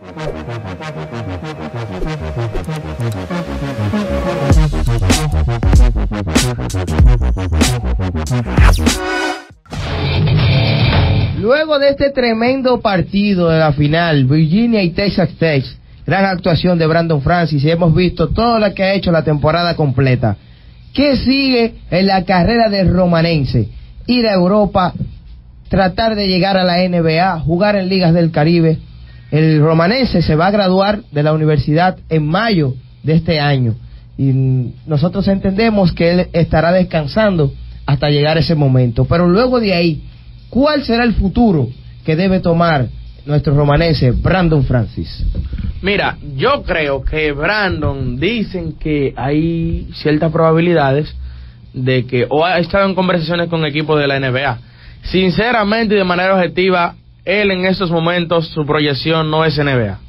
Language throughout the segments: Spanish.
Luego de este tremendo partido de la final, Virginia y Texas Tech, gran actuación de Brandon Francis, y hemos visto todo lo que ha hecho la temporada completa. ¿Qué sigue en la carrera del romanense? Ir a Europa, tratar de llegar a la NBA, jugar en ligas del Caribe. El romanense se va a graduar de la universidad en mayo de este año, y nosotros entendemos que él estará descansando hasta llegar a ese momento. Pero luego de ahí, ¿cuál será el futuro que debe tomar nuestro romanense Brandon Francis? Mira, yo creo que Brandon, dicen que hay ciertas probabilidades de que, o ha estado en conversaciones con equipos de la NBA. Sinceramente y de manera objetiva, él en estos momentos, su proyección no es NBA.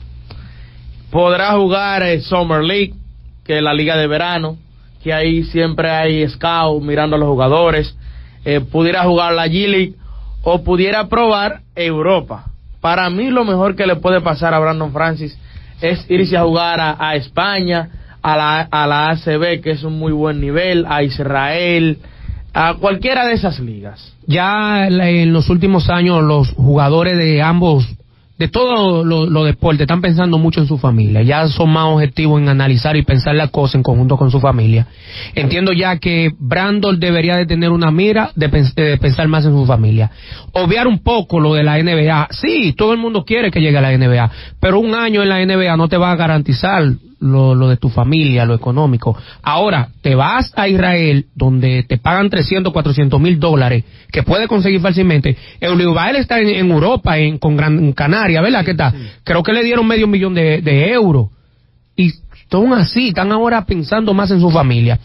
Podrá jugar Summer League, que es la liga de verano, que ahí siempre hay scout mirando a los jugadores. Pudiera jugar la G-League o pudiera probar Europa. Para mí lo mejor que le puede pasar a Brandon Francis es irse a jugar a España, a la ACB, que es un muy buen nivel, a Israel, a cualquiera de esas ligas. Ya en los últimos años los jugadores de ambos, de todos los deportes, están pensando mucho en su familia. Ya son más objetivos en analizar y pensar las cosas en conjunto con su familia. Entiendo ya que Brandon debería de tener una mira de pensar más en su familia. Obviar un poco lo de la NBA. Sí, todo el mundo quiere que llegue a la NBA, pero un año en la NBA no te va a garantizar lo de tu familia, lo económico. Ahora, te vas a Israel, donde te pagan $300,000-400,000, que puedes conseguir fácilmente. Eulibael está en Europa, en Canarias, ¿verdad? ¿Qué tal? Sí. Creo que le dieron $500,000 de euros. Y son así, están ahora pensando más en su familia.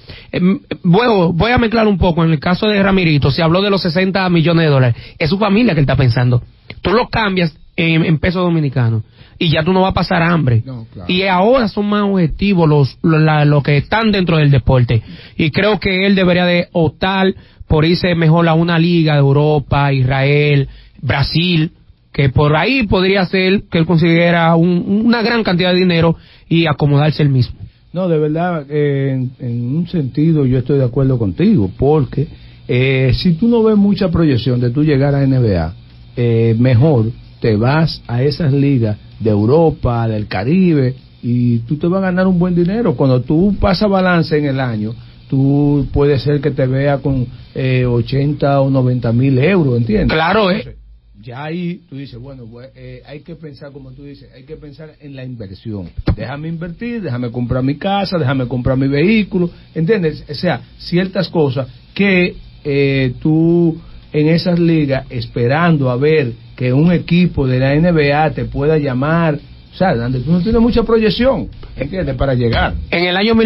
Voy a mezclar un poco. En el caso de Ramirito, se habló de los $60 millones. Es su familia que él está pensando. Tú lo cambias en pesos dominicanos y ya tú no vas a pasar hambre. No, claro. Y ahora son más objetivos los que están dentro del deporte, y creo que él debería de optar por irse mejor a una liga de Europa, Israel, Brasil, que por ahí podría ser que él consiguiera una gran cantidad de dinero y acomodarse él mismo. No, de verdad, en un sentido yo estoy de acuerdo contigo, porque si tú no ves mucha proyección de tú llegar a NBA, mejor te vas a esas ligas de Europa, del Caribe, y tú te vas a ganar un buen dinero. Cuando tú pasas balance en el año, tú puede ser que te veas con 80 o 90,000 euros, ¿entiendes? Claro, Entonces, ya ahí tú dices, bueno, pues, hay que pensar, como tú dices, hay que pensar en la inversión. Déjame invertir, déjame comprar mi casa, déjame comprar mi vehículo, ¿entiendes? O sea, ciertas cosas que tú en esas ligas, esperando a ver que un equipo de la NBA te pueda llamar, o sea, donde tú no tienes mucha proyección, ¿entiendes?, para llegar. En el año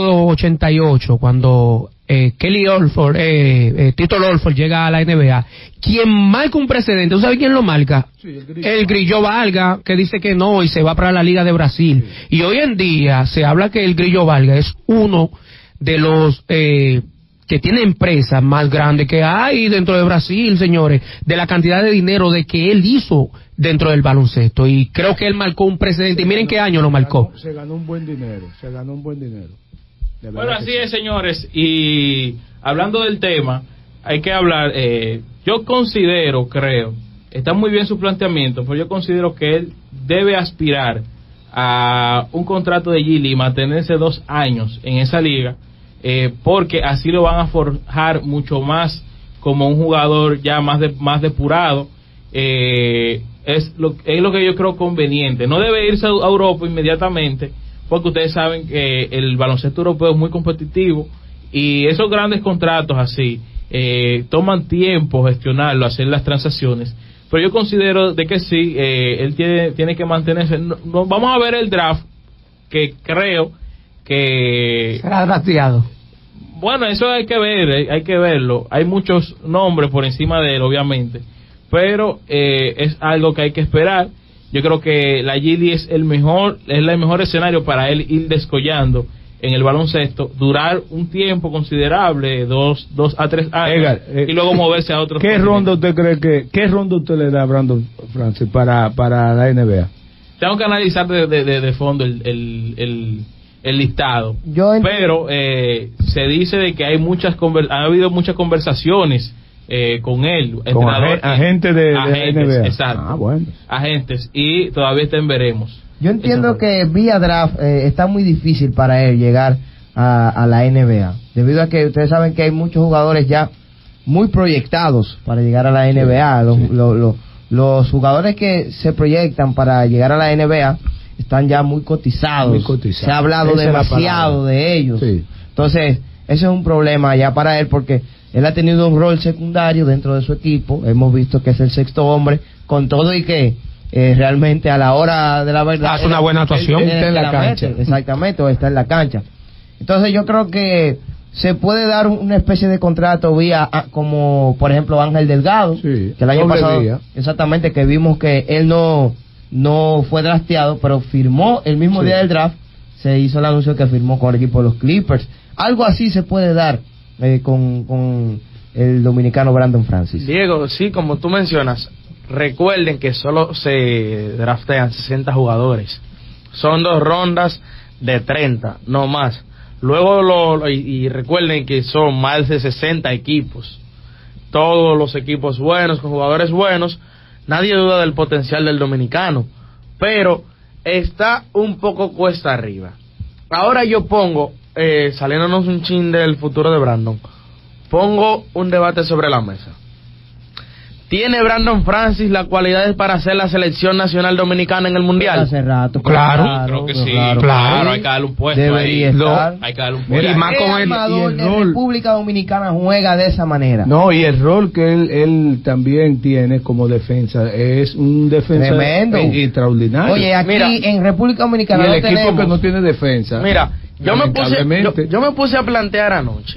1988, cuando Kelly Orford, Tito Orford llega a la NBA, quien marca un precedente, ¿tú sabes quién lo marca? Sí, el Grillo Valga, que dice que no y se va para la Liga de Brasil. Sí. Y hoy en día se habla que el Grillo Valga es uno de los que tiene empresas más grandes que hay dentro de Brasil, señores, de la cantidad de dinero de que él hizo dentro del baloncesto, y creo que él marcó un precedente, y miren qué año lo marcó. Se ganó un buen dinero. Bueno, así es, señores, y hablando del tema, hay que hablar, yo creo, está muy bien su planteamiento, pero yo considero que él debe aspirar a un contrato de G-League y mantenerse 2 años en esa liga, porque así lo van a forjar mucho más como un jugador ya más depurado. Es lo que yo creo conveniente. No debe irse a Europa inmediatamente, porque ustedes saben que el baloncesto europeo es muy competitivo, y esos grandes contratos así toman tiempo gestionarlo, hacer las transacciones. Pero yo considero de que sí, él tiene que mantenerse. No, vamos a ver el draft, que creo que será drafteado. Bueno, eso hay que verlo. Hay muchos nombres por encima de él, obviamente, pero es algo que hay que esperar. Yo creo que la G-League es el mejor escenario para él ir descollando en el baloncesto, durar un tiempo considerable, 2 a 3 años, y luego moverse a otros. ¿Qué ronda usted cree qué ronda usted le da a Brandon Francis para la NBA? tengo que analizar de fondo el listado. Pero se dice de que ha habido muchas conversaciones con él, con agentes de NBA. Exacto. Bueno. Agentes, y todavía está en veremos. Yo entiendo que vía draft está muy difícil para él llegar a la NBA, debido a que ustedes saben que hay muchos jugadores ya muy proyectados para llegar a la NBA. Los jugadores que se proyectan para llegar a la NBA están ya muy cotizados. Se ha hablado demasiado de ellos. Sí. Entonces, ese es un problema ya para él, porque él ha tenido un rol secundario dentro de su equipo. Hemos visto que es el sexto hombre, con todo y que realmente a la hora de la verdad hace una buena actuación. Está en la cancha. Exactamente, o está en la cancha. Entonces yo creo que se puede dar una especie de contrato vía, como por ejemplo Ángel Delgado, que el año pasado, exactamente, que vimos que él no fue drafteado, pero firmó el mismo día del draft. Se hizo el anuncio que firmó con el equipo de los Clippers. Algo así se puede dar con el dominicano Brandon Francis. Diego, sí, como tú mencionas, recuerden que solo se draftean 60 jugadores. Son 2 rondas de 30, no más. Luego y recuerden que son más de 60 equipos. Todos los equipos buenos, con jugadores buenos. Nadie duda del potencial del dominicano, pero está un poco cuesta arriba. Ahora yo pongo, saliéndonos un chin del futuro de Brandon, pongo un debate sobre la mesa. ¿Tiene Brandon Francis las cualidades para hacer la selección nacional dominicana en el mundial? Hace rato, claro, creo que sí, claro. Hay que darle un puesto debería ahí. estar. Hay que darle un puesto. Y más con el rol. República Dominicana juega de esa manera. No, y el rol que él también tiene como defensa es un defensa tremendo, extraordinario. Oye, aquí en República Dominicana y el equipo que no tiene defensa. Mira, yo me puse a plantear anoche.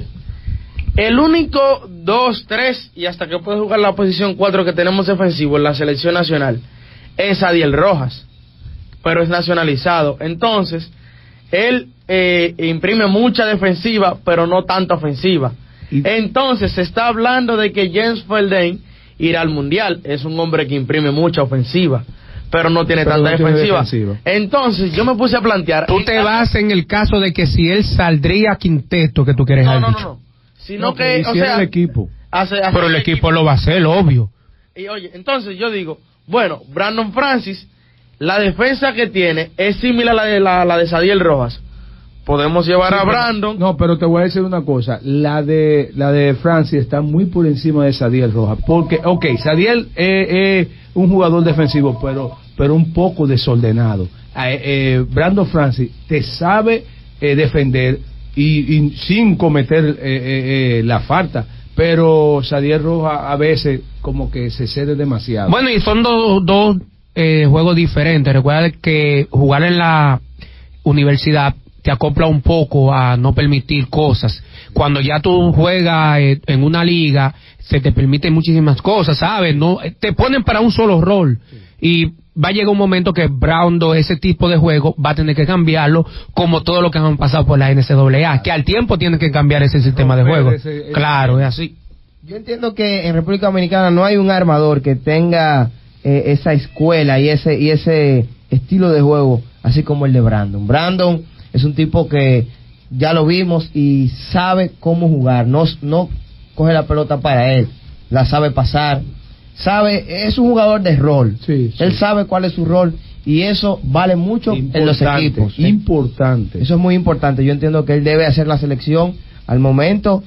El único 2, 3 y hasta que puede jugar la posición 4 que tenemos defensivo en la selección nacional es Adiel Rojas, pero es nacionalizado. Entonces, él imprime mucha defensiva, pero no tanta ofensiva. Entonces, se está hablando de que James Harden irá al mundial. Es un hombre que imprime mucha ofensiva, pero no tiene tanta defensiva. Entonces, yo me puse a plantear. Tú te vas en el caso de que si él saldría quinteto que tú quieres no. Sino que, o sea, el equipo. Pero el equipo lo va a hacer, obvio. Y oye, entonces yo digo, bueno, Brandon Francis, la defensa que tiene es similar a la de Sadiel Rojas. Podemos llevar a Brandon. No, pero te voy a decir una cosa, la de Francis está muy por encima de Sadiel Rojas, porque, Sadiel es un jugador defensivo, pero un poco desordenado. Brandon Francis te sabe defender y sin cometer la falta, pero Sadiel Rojas a veces como que se cede demasiado. Bueno, y son dos juegos diferentes. Recuerda que jugar en la universidad te acopla un poco a no permitir cosas. Cuando ya tú juegas en una liga, se te permiten muchísimas cosas, ¿sabes? No te ponen para un solo rol. Y va a llegar un momento que Brando, ese tipo de juego, va a tener que cambiarlo, como todo lo que han pasado por la NCAA, que al tiempo tiene que cambiar ese sistema de juego. Claro, es así. Yo entiendo que en República Dominicana no hay un armador que tenga esa escuela y ese estilo de juego, así como el de Brandon. Brandon es un tipo que ya lo vimos y sabe cómo jugar, no coge la pelota para él, la sabe pasar. Es un jugador de rol. Sí. Él sabe cuál es su rol y eso vale mucho en los equipos. Importante. Eso es muy importante. Yo entiendo que él debe hacer la selección al momento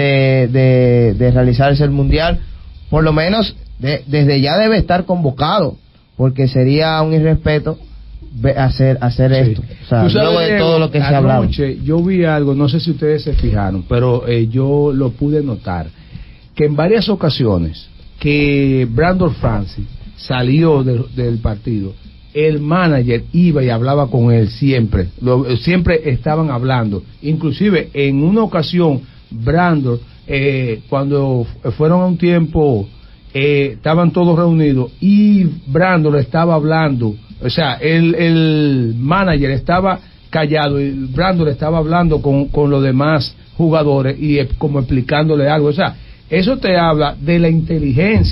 de realizarse el mundial. Por lo menos desde ya debe estar convocado, porque sería un irrespeto hacer esto. O sea, luego de todo lo que se ha hablado. Yo vi algo, no sé si ustedes se fijaron, pero yo lo pude notar, que en varias ocasiones que Brandon Francis salió del partido, el manager iba y hablaba con él siempre estaban hablando. Inclusive en una ocasión Brandon, cuando fueron a un tiempo, estaban todos reunidos y Brandon estaba hablando, o sea, el manager estaba callado y Brandon estaba hablando con los demás jugadores y como explicándole algo. O sea, eso te habla de la inteligencia,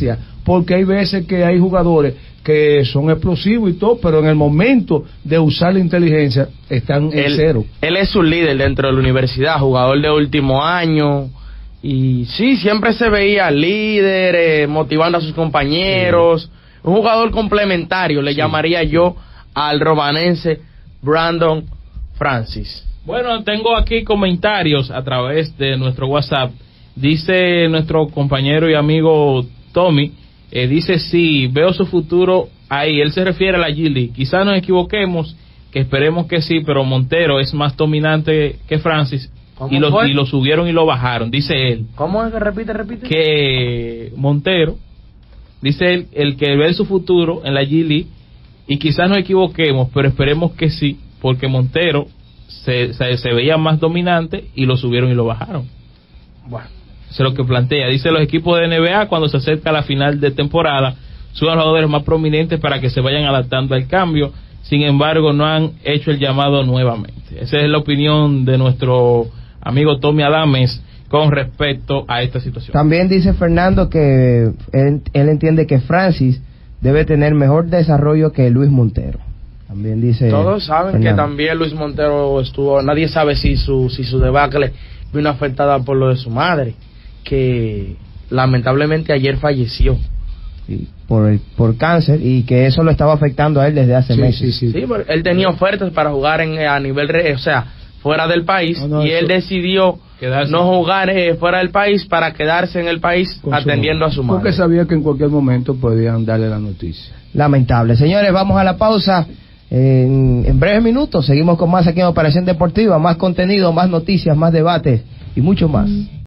porque hay veces que hay jugadores que son explosivos y todo, pero en el momento de usar la inteligencia están en cero. Él es un líder dentro de la universidad, jugador de último año, y sí, siempre se veía líder, motivando a sus compañeros, un jugador complementario, le llamaría yo al romanense Brandon Francis. Bueno, tengo aquí comentarios a través de nuestro WhatsApp. Dice nuestro compañero y amigo Tommy, dice, sí, veo su futuro ahí. Él se refiere a la G-League. Quizás nos equivoquemos, que esperemos que sí, pero Montero es más dominante que Francis. Y lo subieron y lo bajaron, dice él. ¿Cómo es que repite? Que Montero, dice él, el que ve su futuro en la G-League, y quizás nos equivoquemos, pero esperemos que sí, porque Montero se veía más dominante y lo subieron y lo bajaron. Bueno, eso es lo que plantea. Dice, los equipos de NBA, cuando se acerca la final de temporada, suben a los jugadores más prominentes para que se vayan adaptando al cambio. Sin embargo, no han hecho el llamado nuevamente. Esa es la opinión de nuestro amigo Tommy Adames con respecto a esta situación. También dice Fernando que él entiende que Francis debe tener mejor desarrollo que Luis Montero. También dice todos saben Fernando. que también Luis Montero estuvo, nadie sabe si su debacle vino afectada por lo de su madre, que lamentablemente ayer falleció. Sí, por cáncer, y que eso lo estaba afectando a él desde hace meses. Sí, él tenía ofertas para jugar a nivel, o sea, fuera del país, y él decidió no jugar fuera del país para quedarse en el país atendiendo a su madre. Porque sabía que en cualquier momento podían darle la noticia. Lamentable. Señores, vamos a la pausa. En breves minutos seguimos con más aquí en Operación Deportiva, más contenido, más noticias, más debates y mucho más.